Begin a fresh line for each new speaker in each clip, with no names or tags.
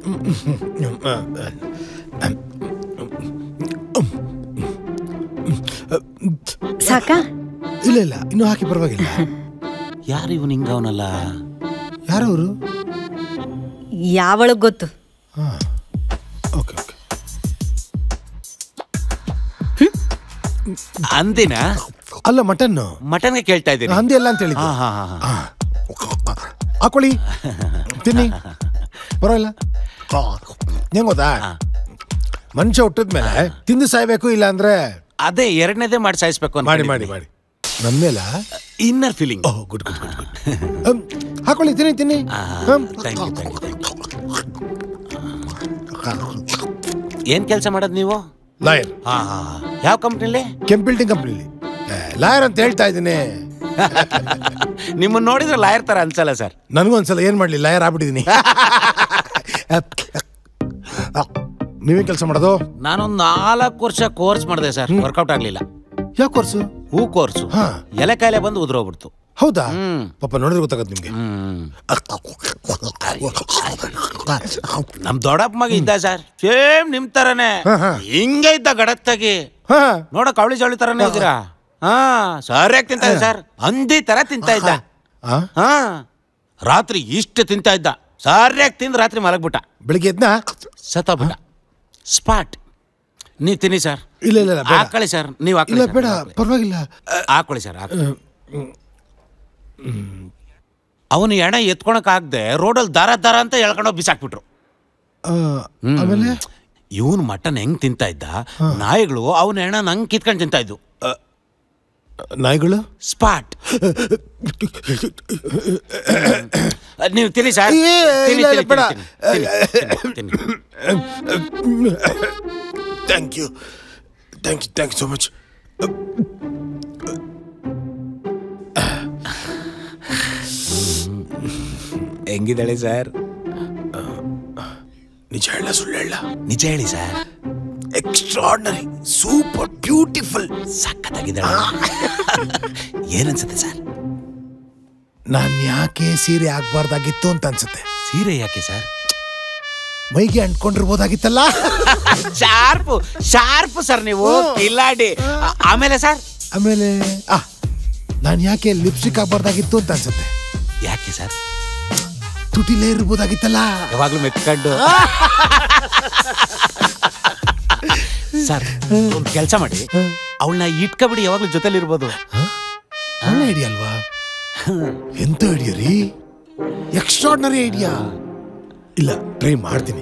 ಸಾಕಾ?
ಇಲ್ಲ ಇಲ್ಲ, ಇನ್ನೂ ಹಾಕಿ ಪರವಾಗಿಲ್ಲ.
ಯಾರು ಇವನು ಹಿಂಗವನಲ್ಲ?
ಯಾರವರು?
ಯಾವಳಗ್ ಗೊತ್ತು.
Okay okay.
ಅಂದಿನ
ಅಲ್ಲ, ಮಟನ್.
ಮಟನ್ಗೆ ಕೇಳ್ತಾ ಇದ್ದೀನಿ.
ಹಂದಿ ಅಲ್ಲ ಅಂತ ಹೇಳಿದ್ದೆ. ಹಾಕೊಳ್ಳಿ, ತಿನ್ನಿ, ಪರವಾಗಿಲ್ಲ. ಹೆಂಗ್ ಗೊತ್ತಾ, ಮನುಷ್ಯ ಹುಟ್ಟಿದ್ಮೇಲೆ ತಿಂದು ಸಾಯ್ಬೇಕು, ಇಲ್ಲ ಅಂದ್ರೆ
ಅದೇ ಎರಡನೇದೇ ಮಾಡಿ ಸಾಯಿಸ್ಬೇಕು.
ಮಾಡಿ ಮಾಡಿ ಮಾಡಿ ನಮ್ಮೇಲ
inner feeling.
Good good good good. ಹಾಕೊಳ್ಳಿ, ತಿನ್ನಿ ತಿನ್ನಿ.
ಏನ್ ಕೆಲಸ ಮಾಡೋದು ನೀವು?
ಲಾಯರ್.
ಯಾವ ಕಂಪ್ನಿಲಿ?
ಕೆಂಪಿಲ್ಟಿಂಗ್ ಕಂಪ್ನಿಲಿ ಲಾಯರ್ ಅಂತ ಹೇಳ್ತಾ ಇದ್ದೀನಿ.
ನಿಮ್ಮನ್ನ ನೋಡಿದ್ರೆ ಲಾಯರ್ ತರ ಅನ್ಸಲ್ಲ ಸರ್.
ನನಗೂ ಒಂದ್ಸಲ ಏನ್ ಮಾಡ್ಲಿ, ಲಾಯರ್ ಆಗ್ಬಿಟ್ಟಿದೀನಿ. ನೀವೇ ಕೆಲಸ ಮಾಡೋದು?
ನಾನೊಂದು 4 ವರ್ಷ ಕೋರ್ಸ್ ಮಾಡಿದೆ ಸರ್, ವರ್ಕೌಟ್ ಆಗ್ಲಿಲ್ಲ.
ಯಾವ ಕೋರ್ಸು?
ಹೂ ಕೋರ್ಸು. ಎಲೆ ಕಾಯಿಲೆ ಬಂದು ಉದ್ರೋಗ್ಬಿಡ್ತು.
ಹೌದಾ? ಪಾಪ ನೋಡಿದ್ರೆ ಗೊತ್ತಾಗತ್ತೆ ನಿಮ್ಗೆ.
ನಮ್ ದೊಡ್ಡಪ್ಪ ಮಗ ಇದ್ದ ಸರ್, ಸೇಮ್ ನಿಮ್ ತರನೇ ಹಿಂಗೆ ಇದ್ದ, ಗಡತ್ತಾಗಿ ನೋಡಕ್ ಅವಳಿ ಜವಳಿ ತರನೇ ಇದ್ದೀರಾ. ಸರಿಯಾಗಿ ತಿಂತ ಇದ್ದ ಸರ್, ಹಂದಿ ತರ ತಿಂತ ಇದ್ದ. ರಾತ್ರಿ ಇಷ್ಟು ತಿಂತ ಇದ್ದ, ಸರಿಯಾಗಿ ತಿಂದು ರಾತ್ರಿ ಮಲಗ್ಬಿಟ್ಟ.
ಬೆಳಿಗ್ಗೆ ಎದ್ನ
ಸತ್ತೋಗ್ಬಿಟ್ಟ ಸ್ಪಾಟ್. ನೀವ್ ತಿನ್ನಿ ಸರ್.
ಇಲ್ಲ ಇಲ್ಲ,
ಹಾಕೊಳ್ಳಿ ಸರ್. ನೀವು ಹಾಕೊಳ್ಳಿ.
ಬೇಡ, ಪರವಾಗಿಲ್ಲ,
ಹಾಕೊಳ್ಳಿ ಸರ್. ಅವನು ಎಣ ಎತ್ಕೊಳಕ್ ಆಗದೆ ರೋಡಲ್ಲಿ ದಾರ ದಾರ ಅಂತ ಎಳ್ಕೊಂಡೋಗಿ ಬಿಸಾಕ್ಬಿಟ್ರು.
ಆಮೇಲೆ
ಇವನ್ ಮಟನ್ ಹೆಂಗ್ ತಿಂತ ಇದ್ದ, ನಾಯಿಗಳು ಅವನ ಎಣ ನಂಗೆ ಕಿತ್ಕೊಂಡು ತಿಂತ ಇದ್ವು.
ನಾಯಿಗಳು
ಸ್ಪಾಟ್. ನೀವು ತಿನ್ನಿ sir.
Thank you thank you thank you so much.
ಹೆಂಗಿದ್ದಾಳೆ ಸರ್?
ನಿಜ ಹೇಳ ಸುಳ್ಳು ಹೇಳ?
ನಿಜ ಹೇಳಿ ಸರ್.
ಎಕ್ಸ್ಟ್ರಾರ್ಡಿನರಿ, ಸೂಪರ್ ಬ್ಯೂಟಿಫುಲ್,
ಸಖತ್ತಾಗಿದ್ದಾಳೆ. ಏನನ್ಸುತ್ತೆ ಸರ್?
ನಾನ್ ಯಾಕೆ ಸೀರೆ ಆಗ್ಬಾರ್ದಾಗಿತ್ತು ಅಂತ ಅನ್ಸುತ್ತೆ.
ಸೀರೆ ಯಾಕೆ ಸರ್?
ಮೈಗೆ ಅಂಟ್ಕೊಂಡಿರ್ಬೋದಾಗಿತ್ತಲ್ಲ.
ಶಾರ್ಪು ಶಾರ್ಪು ಸರ್ ನೀವು, ಕಿಲಾಡಿ. ಆಮೇಲೆ ಸರ್?
ಆಮೇಲೆ ನಾನ್ ಯಾಕೆ ಲಿಪ್ಸ್ಟಿಕ್ ಆಗ್ಬಾರ್ದಾಗಿತ್ತು ಅಂತ ಅನ್ಸುತ್ತೆ.
ಯಾಕೆ ಸರ್?
ತುಟಿಲೇ ಇರ್ಬೋದಾಗಿತ್ತಲ್ಲ.
ಯಾವಾಗ್ಲೂ ಮೆತ್ಕೊಂಡು. ಸರ್ ಒಂದು ಕೆಲಸ ಮಾಡಿ, ಅವಳನ್ನ ಇಟ್ಕೊಬಿಡಿ, ಯಾವಾಗ್ಲೂ ಜೊತೆಲಿ ಇರ್ಬೋದು.
ಒಳ್ಳೆ ಐಡಿಯಾ ಅಲ್ವಾ? ಎಂತ ಐಡಿಯಾ ರೀ, ಎಕ್ಸ್ಟ್ರಾರ್ಡಿನರಿ ಐಡಿಯಾ. ಇಲ್ಲ, ಟ್ರೈ ಮಾಡ್ತೀನಿ.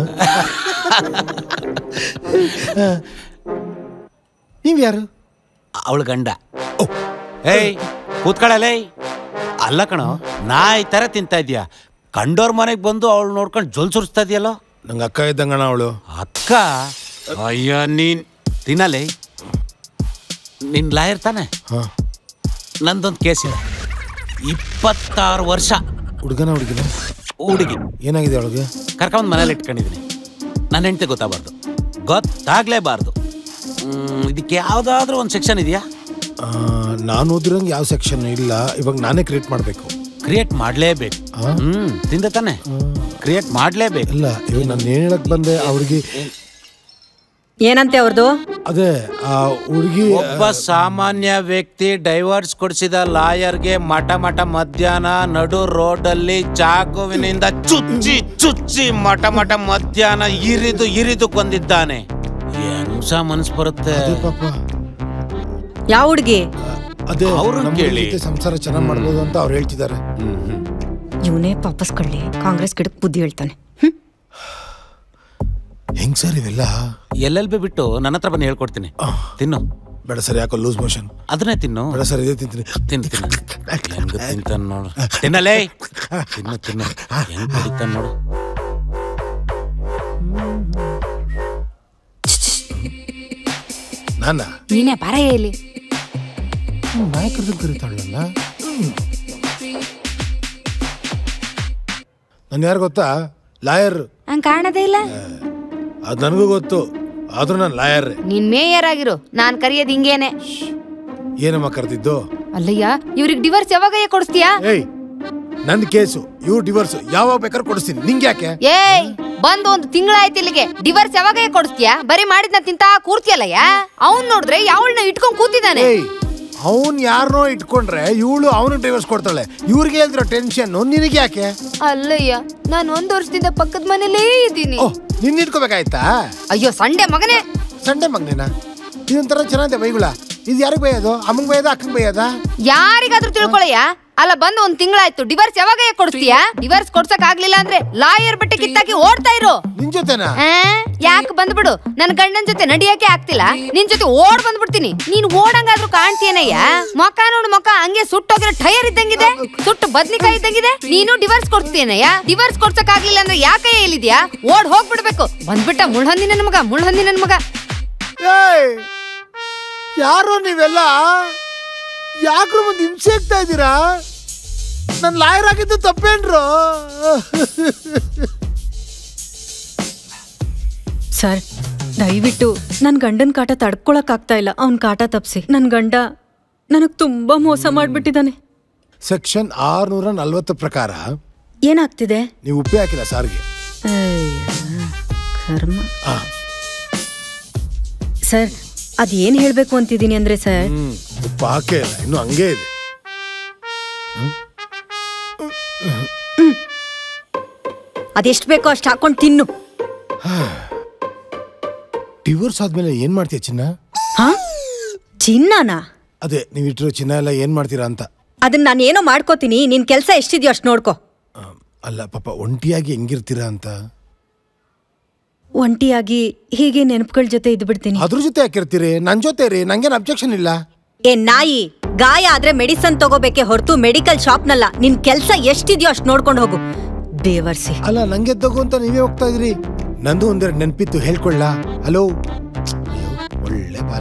ನೀವ್ ಯಾರು?
ಅವಳ ಗಂಡ. ಏಯ್ ಕೂತ್ಕೊಳ್ಳಲೇ. ಅಲ್ಲ ಕಣೋ, ನಾಯಿ ತರ ತಿಂತ ಇದ್ಯಾ, ಕಂಡೋರ್ ಮನೆಗೆ ಬಂದು ಅವಳು ನೋಡ್ಕೊಂಡು ಜೊಲ್ ಸುರಿಸ್ತಾ ಇದೆಯಲ್ಲೋ.
ನಂಗೆ ಅಕ್ಕ ಇದ್ದಂಗಣ ಅವಳು.
ಅಕ್ಕ? ಅಯ್ಯ, ನೀನ್ ತಿನ್ನಲೇ. ನಿನ್ ಲಾಯರ್ ತಾನೆ? ನಂದೊಂದು ಕೇಸ್ ಇದೆ. 26 ವರ್ಷ.
ಹುಡುಗನ ಹುಡುಗಿನ?
ಹುಡುಗಿ.
ಏನಾಗಿದೆ ಅವಳಿಗೆ?
ಕರ್ಕೊಂಡ್ ಮನೇಲಿ ಇಟ್ಕೊಂಡಿದ್ದೀನಿ. ನನ್ನ ಹೆಂಡತಿ ಗೊತ್ತಾಗಬಾರ್ದು, ಗೊತ್ತಾಗ್ಲೇಬಾರ್ದು. ಇದಕ್ಕೆ ಯಾವ್ದಾದ್ರೂ ಒಂದು ಸೆಕ್ಷನ್ ಇದೆಯಾ?
ನಾನು ಓದಿರಂಗೆ ಯಾವ ಸೆಕ್ಷನ್ ಇಲ್ಲ. ಇವಾಗ ನಾನೇ ಕ್ರಿಯೇಟ್ ಮಾಡಬೇಕು.
ಕ್ರಿಯೇಟ್ ಮಾಡ್ಲೇಬೇಕು. ತಿಂದ ತಾನೆ, ಕ್ರಿಯೇಟ್ ಮಾಡ್ಲೇಬೇಕು.
ಇಲ್ಲ, ಇವಾಗ ನಾನು ಏನ್ ಹೇಳಕ್ ಬಂದೆ, ಅವ್ರಿಗೆ
ಏನಂತೆ ಅವ್ರದ್ದು?
ಅದೇ ಆ ಹುಡುಗಿ
ಒಬ್ಬ ಸಾಮಾನ್ಯ ವ್ಯಕ್ತಿ ಡೈವರ್ಸ್ ಕೊಡಿಸಿದ ಲಾಯರ್ಗೆ ಮಠ ಮಠ ಮಧ್ಯಾಹ್ನ ನಡು ರೋಡಲ್ಲಿ ಚಾಕುವಿನಿಂದ ಚುಚ್ಚಿ ಚುಚ್ಚಿ ಮಠ ಮಠ ಮಧ್ಯಾಹ್ನ ಇರಿದು ಕೊಂದಿದ್ದಾನೆ. ಹೆಂಗ್ಸ ಮನಸ್ ಬರುತ್ತೆ
ಪಾಪ.
ಯಾವ ಹುಡುಗಿ?
ಅದೇ
ಅವ್ರನ್ನ ಕೇಳಿ.
ಸಂಸಾರ ಚೆನ್ನಾಗಿ ಮಾಡ್ಬೋದು ಅಂತ ಅವ್ರು ಹೇಳ್ತಿದ್ದಾರೆ.
ಇವನೇ ವಾಪಸ್ ಕಳ್ಳಿ ಕಾಂಗ್ರೆಸ್ ಗಿಡಕ್ಕೆ ಬುದ್ಧಿ ಹೇಳ್ತಾನೆ.
ಹೆಂಗ್ ಸರ್ ಇವೆಲ್ಲ?
LLB ಬಿಟ್ಟು ನನ್ನ ಹತ್ರ ಬಂದು ಹೇಳ್ಕೊಡ್ತೀನಿ. ತಿನ್ನು.
ಬೇಡ ಸರ್, ಯಾಕೋ ಲೂಸ್ ಮೋಷನ್.
ಅದನ್ನೇ ತಿನ್ನು.
ಬೇಡ ಸರ್, ಇದೇ ತಿಂತೀನಿ.
ಹೆಂಗ ತಿಂತಾನ ನೋಡು. ತಿನ್ನಲೇ. ತಿನ್ನು ಹೆಂಗ್ ಕುಡಿತಾನ ನೋಡು.
ನಾನ
ನೀನೇ ಬಾರ ಹೇಳಿ.
ನಾಯಕರದ್ದು ಕರೀತಾಳಲ್ಲ. ನಾನು ಯಾರು ಗೊತ್ತಾ? ಲಾಯರ್.
ಹಂಗ ಕಾಣದೇ ಇಲ್ಲ.
ಅದು ನನಗೂ ಗೊತ್ತು, ಆದ್ರೂ ನಾನು ಲಾಯರ್.
ನೀನ್ ಮೇಯರ್ ಆಗಿರು, ನಾನ್ ಕರಿಯೋದು ಹಿಂಗೇನೆ.
ಏನಮ್ಮ ಕರೆದಿದ್ದು?
ಅಲ್ಲಯ್ಯ, ಇವ್ರಿಗೆ ಡಿವೋರ್ಸ್ ಯಾವಾಗ ಕೊಡಿಸ್ತೀಯಾ?
ಏಯ್, ನನ್ನ ಕೇಸು, ಇವ್ರು ಡಿವೋರ್ಸ್ ಯಾವಾಗ ಬೇಕಾದ್ರೂ ಕೊಡಿಸ್ತೀನಿ. ನಿಂಗೆ ಯಾಕೆ?
ಏಯ್,
ಬಂದು ಒಂದು ತಿಂಗಳಾಯ್ತು ಇಲ್ಲಿಗೆ. ಡಿವರ್ಸ್ ಯಾವಾಗ ಕೊಡಿಸ್ತೀಯಾ? ಬರೀ ಮಾಡಿದ್ನ ತಿಂತ ಕೂರ್ತಿಯಲ್ಲಯ್ಯ. ಅವ್ನ್ ನೋಡಿದ್ರೆ ಯಾವಳನ್ನ ಇಟ್ಕೊಂಡ್ ಕೂತಿದ್ದಾನೆ.
ಅವನ್ ಯಾರನ್ನೋ ಇಟ್ಕೊಂಡ್ರೆ ಇವಳು ಅವನು ಡಿವೋರ್ಸ್ ಕೊಡ್ತಾಳೆ. ಇವ್ರಿಗೆ ಹೇಳಿರೋ ಟೆನ್ಷನ್ ನಿನಗೆ ಯಾಕೆ?
ಅಲ್ಲಯ್ಯ, ನಾನು 1 ವರ್ಷದಿಂದ ಪಕ್ಕದ ಮನೇಲೇ ಇದ್ದೀನಿ.
ನಿನ್ನ ಇಟ್ಕೋಬೇಕಾಯ್ತಾ?
ಅಯ್ಯೋ ಸಂಡೆ ಮಗನೇ.
ಸಂಡೆ ಮಗನೇನ? ಇದೊಂಥರ ಚೆನ್ನಾಗಿದೆ ಬೈಗುಳ. ಇದು ಯಾರಿಗೆ ಬೈಯೋದು? ಅಮ್ಮಂಗ್ ಬೈಯೋದ, ಅಕ್ಕಂಗ್ ಬೈಯೋದ?
ಯಾರಿಗಾದ್ರೂ ತಿಳ್ಕೊಳಯ್ಯ. ಅಲ್ಲ ಬಂದು 1 ತಿಂಗಳಾಯ್ತು. ಡಿವರ್ಸ್ ಯಾವಾಗ ಕೊಡಿಸ್ತೀಯಾ? ಡಿವರ್ಸ್ ಕೊಡ್ಸಕ್ ಆಗ್ಲಿಲ್ಲ ಅಂದ್ರೆ ಲಾಯರ್ ಬಟ್ಟೆ ಕಿತ್ತಾಕಿ ಓಡ್ತಾ ಇರು.
ನಿನ್ ಜೊತೆನಾ?
ಯಾಕೆ ಬಂದ್ಬಿಡು? ನನ್ ಗಂಡನ್ ಜೊತೆ ನಡಿಯಕ್ಕೆ ಆಗ್ತಿಲ್ಲ, ನಿನ್ ಜೊತೆ ಓಡ್ ಬಂದ್ಬಿಡ್ತೀನಿ. ನೀನ್ ಓಡಂಗಾದ್ರೂ ಕಾಣ್ತೀಯನಯ್ಯ. ಮೊಕ್ಕ ನೋಡು, ಮೊಕ್ಕ ಹಂಗೆ ಸುಟ್ಟೋಗಿರೋ ಟೈರ್ ಇದ್ದಂಗಿದೆ, ಸುಟ್ಟು ಬದ್ನಿಕಾಯಿ ಇದ್ದಂಗಿದೆ. ನೀನು ಡಿವರ್ಸ್ ಕೊಡ್ತೀಯನಯ್ಯ. ಡಿವರ್ಸ್ ಕೊಡ್ಸಕ್ ಆಗ್ಲಿಲ್ಲ ಅಂದ್ರೆ ಯಾಕಯ್ಯ ಇಲ್ಲಿದ್ಯಾ? ಓಡ್ ಹೋಗ್ಬಿಡ್ಬೇಕು. ಬಂದ್ಬಿಟ್ಟ ಮುಳ್ಹಂದಿ ನನ್ ಮಗ, ಮುಳ್ಹಂದಿ ನನ್ ಮಗ.
ಯಾರೋ ನೀವೆಲ್ಲ ಯಾಕ್ರು ಮುಂದೆ ಹಿಂಸೆ ಆಗ್ತಾ ಇದ್ದೀರಾ? ನನ್ ಲಾಯರ್ ಆಗಿದ್ದು ತಪ್ಪೇನ್ರು?
ಸರ್ ದಯವಿಟ್ಟು ನನ್ ಗಂಡನ್ ಕಾಟ ತಡ್ಕೊಳಕ್ ಆಗ್ತಾ ಇಲ್ಲ. ಅವ್ನ್ ಕಾಟ ತಪ್ಸಿ. ನನ್ ಗಂಡ ನನಗ್ ತುಂಬಾ ಮೋಸ ಮಾಡ್ಬಿಟ್ಟಿದ್ದಾನೆ.
ಸೆಕ್ಷನ್ 640 ಪ್ರಕಾರ
ಏನಾಗ್ತಿದೆ?
ನೀವು ಉಪ್ಪೆ ಹಾಕಿಲ್ಲ ಸಾರಿಗೆ.
ಕರ್ಮ. ಸರ್ ಅದೇನ್ ಹೇಳ್ಬೇಕು ಅಂತಿದ್ದೀನಿ ಅಂದ್ರೆ ಸರ್,
ಉಪ್ಪು ಹಾಕೇ ಇಲ್ಲ, ಇನ್ನು ಹಂಗೆ ಇದೆ.
ಅದೆಷ್ಟು ಬೇಕೋ ಅಷ್ಟು ಹಾಕೊಂಡು ತಿನ್ನು.
ಡಿವೋರ್ಸ್ ಆದ್ಮೇಲೆ ಏನ್ ಮಾಡ್ತೀಯ ಚಿನ್ನ?
ಚಿನ್ನನಾ?
ಅದೇ ನೀವಿಟ್ಟಿರೋ ಚಿನ್ನ ಎಲ್ಲ ಏನ್ ಮಾಡ್ತೀರಾ ಅಂತ.
ಅದನ್ನ ನಾನು ಏನೋ ಮಾಡ್ಕೋತೀನಿ, ನಿನ್ ಕೆಲಸ ಎಷ್ಟಿದ್ಯೋ ಅಷ್ಟು ನೋಡ್ಕೋ.
ಅಲ್ಲ ಪಾಪ ಒಂಟಿಯಾಗಿ ಹೆಂಗಿರ್ತೀರಾ ಅಂತ.
ಒಂಟಿಯಾಗಿ ಹೀಗೆ ನೆನಪುಗಳ ಜೊತೆ ಇದ್ದು ಬಿಡ್ತೀನಿ.
ಅದ್ರ ಜೊತೆ ಯಾಕಿರ್ತೀರಿ? ನನ್ ಜೊತೆ ರೀ, ನಂಗೇನು ಅಬ್ಜೆಕ್ಷನ್ ಇಲ್ಲ.
ಏ ನಾಯಿ, ಗಾಯ ಆದ್ರೆ ಮೆಡಿಸನ್ ತಗೋಬೇಕೆ ಹೊರತು ಮೆಡಿಕಲ್ ಶಾಪ್ನಲ್ಲ. ನಿನ್ ಕೆಲ್ಸ ಎಷ್ಟಿದ್ಯೋ ಅಷ್ಟು ನೋಡ್ಕೊಂಡು ಹೋಗು. ಬೇವರ್ಸಿ.
ಅಲ್ಲ ನಂಗೆ ತಗೋ ಅಂತ ನೀವೇ ಹೋಗ್ತಾ ಇದ್ರಿ. ನಂದು ಒಂದೆರಡು ನೆನಪಿತ್ತು, ಹೇಳ್ಕೊಳ್ಳ. ಹಲೋ, ಒಳ್ಳೆ ಬಾಲೆ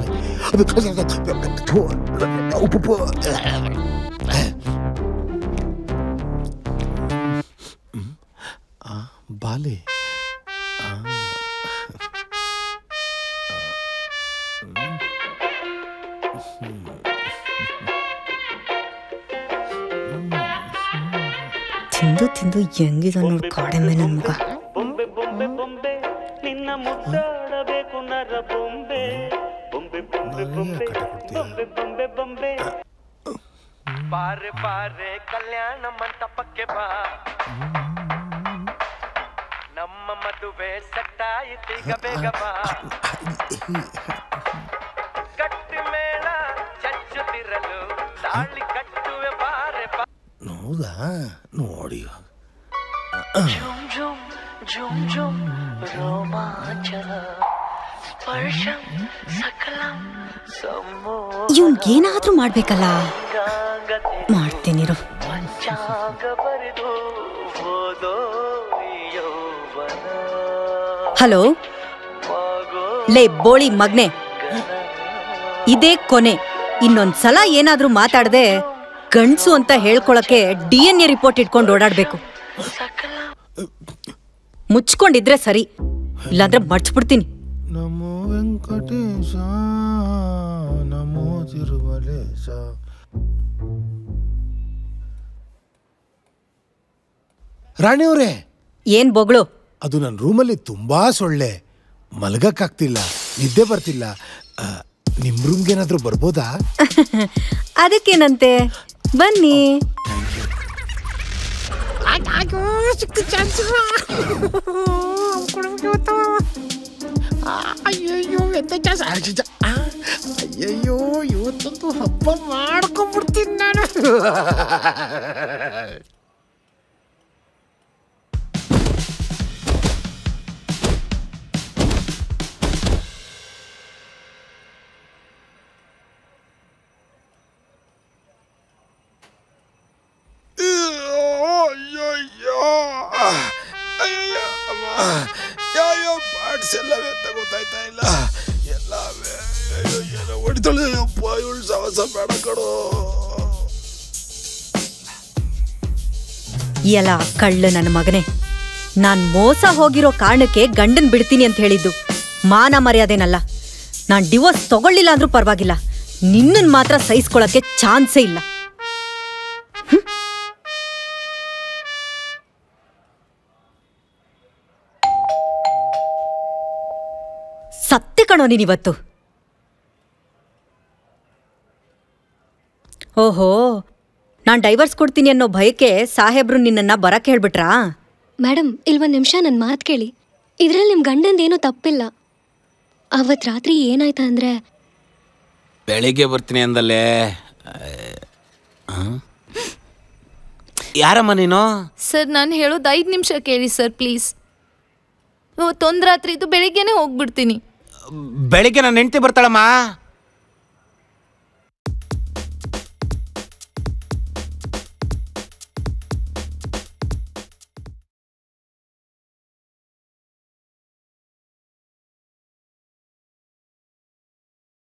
ಬಾಲೆ.
ತಿಂದು ತಿಂದು ಹೆಂಗಿದ ನೋಡಿ ಕಾಡೆಮ್ಮೆ ನನ್ ಮಗ.
ಬಾರೆ ಬಾರೆ ಕಲ್ಯಾಣ ಮಂಟಪಕ್ಕೆ ಬಾ, ನಮ್ಮ ಮದುವೆ ಸೆಟ್ಟಾಯಿತೀಗ ಬೇಗ ಬಾ. ಗಟ್ಟಿ ಮೇಳ ಚಚ್ಚುತ್ತಿರಲು ತಾಳಿ ಕಟ್ಟುವೆ ಬಾರೆ ಬಾ.
ಹೌದಾ? ನೋಡಿ
ಝುಮ್ ಝುಮ್ ಝುಮ್ ಝುಮ್ ರೋಮಾಂಚನ ಸ್ಪರ್ಶಂ ಸಕಲಂ
ಇವನ್ಗೇನಾದ್ರೂ ಮಾಡ್ಬೇಕಲ್ಲ. ಮಾಡ್ತೀನಿರು. ಹಲೋ, ಲೇ ಬೋಳಿ ಮಗ್ನೆ, ಇದೇ ಕೊನೆ. ಇನ್ನೊಂದ್ಸಲ ಏನಾದ್ರೂ ಮಾತಾಡದೆ ಗಂಡ್ಸು ಅಂತ ಹೇಳ್ಕೊಳಕ್ಕೆ DNA ರಿಪೋರ್ಟ್ ಇಟ್ಕೊಂಡು ಓಡಾಡ್ಬೇಕು. ಮುಚ್ಕೊಂಡಿದ್ರೆ ಸರಿ, ಇಲ್ಲಾಂದ್ರೆ ಮರ್ಚ್ಬಿಡ್ತೀನಿ.
ನಮೋ ವೆಂಕಟೇಶ ನಮೋ ತಿರುಮಲೇಶ. ರಾಣಿಯವ್ರೆ,
ಏನ್ ಬೊಗಳು?
ಅದು ನನ್ನ ರೂಮಲ್ಲಿ ತುಂಬಾ ಸೊಳ್ಳೆ, ಮಲಗಕ್ಕಾಗ್ತಿಲ್ಲ, ನಿದ್ದೆ ಬರ್ತಿಲ್ಲ. ನಿಮ್ ರೂಮ್ಗೆ ಏನಾದ್ರೂ ಬರ್ಬೋದಾ?
ಅದಕ್ಕೇನಂತೆ, ಬನ್ನಿ.
ಅಯ್ಯಯ್ಯೋ ಅಯ್ಯಯ್ಯೋ, ಇವತ್ತಂತೂ ಹಬ್ಬ ಮಾಡ್ಕೊಂಡ್ಬಿಡ್ತೀನಿ ನಾನು. ಯಾವ ಪಾರ್ಟ್ಸ್ ಎಲ್ಲವೇ ತಗೋತಾಯ್ತಾ ಇಲ್ಲ, ಎಲ್ಲವೇ ಏನೋ ಹೊಡಿತಾಳೆ. ಅಪ್ಪ ಇವಳು ಸಾಹಸ ಬೇಡ ಕಣೋ.
ಎಲ್ಲ ಕಳ್ಳ ನನ್ನ ಮಗನೇ, ನಾನ್ ಮೋಸ ಹೋಗಿರೋ ಕಾರಣಕ್ಕೆ ಗಂಡನ್ ಬಿಡ್ತೀನಿ ಅಂತ ಹೇಳಿದ್ದು. ಮಾನ ಮರ್ಯಾದೆನಲ್ಲ. ನಾನ್ ಡಿವೋರ್ಸ್ ತಗೊಳ್ಳಿಲ್ಲ ಅಂದ್ರೂ ಪರವಾಗಿಲ್ಲ, ನಿನ್ನನ್ ಮಾತ್ರ ಸಹಿಸ್ಕೊಳಕ್ಕೆ ಚಾನ್ಸೇ ಇಲ್ಲ. ಸತ್ತೆ ಕಣೋ ನೀನಿವತ್ತು. ಓಹೋ, ನಾನು ಡೈವರ್ಸ್ ಕೊಡ್ತೀನಿ ಅನ್ನೋ ಭಯಕ್ಕೆ ಸಾಹೇಬ್ರು ನಿನ್ನನ್ನು ಬರಕ್ಕೆ ಹೇಳ್ಬಿಟ್ರಾ?
ಮೇಡಮ್, ಇಲ್ವೊಂದು ನಿಮಿಷ ನನ್ನ ಮಾತು ಕೇಳಿ. ಇದರಲ್ಲಿ ನಿಮ್ಮ ಗಂಡಂದೇನೂ ತಪ್ಪಿಲ್ಲ. ಅವತ್ತು ರಾತ್ರಿ ಏನಾಯ್ತು ಅಂದರೆ,
ಬೆಳಿಗ್ಗೆ ಬರ್ತೀನಿ ಅಂದಲ್ಲೇ. ಯಾರಮ್ಮ ನೀನು?
ಸರ್, ನಾನು ಹೇಳೋದು 5 ನಿಮಿಷ ಕೇಳಿ ಸರ್, ಪ್ಲೀಸ್. ಇವತ್ತೊಂದು ರಾತ್ರಿ ಇದು ಬೆಳಿಗ್ಗೆನೆ ಹೋಗ್ಬಿಡ್ತೀನಿ.
ಬೆಳಿಗ್ಗೆ ನನ್ನ ಹೆಂಡತಿ ಬರ್ತಾಳಮ್ಮ.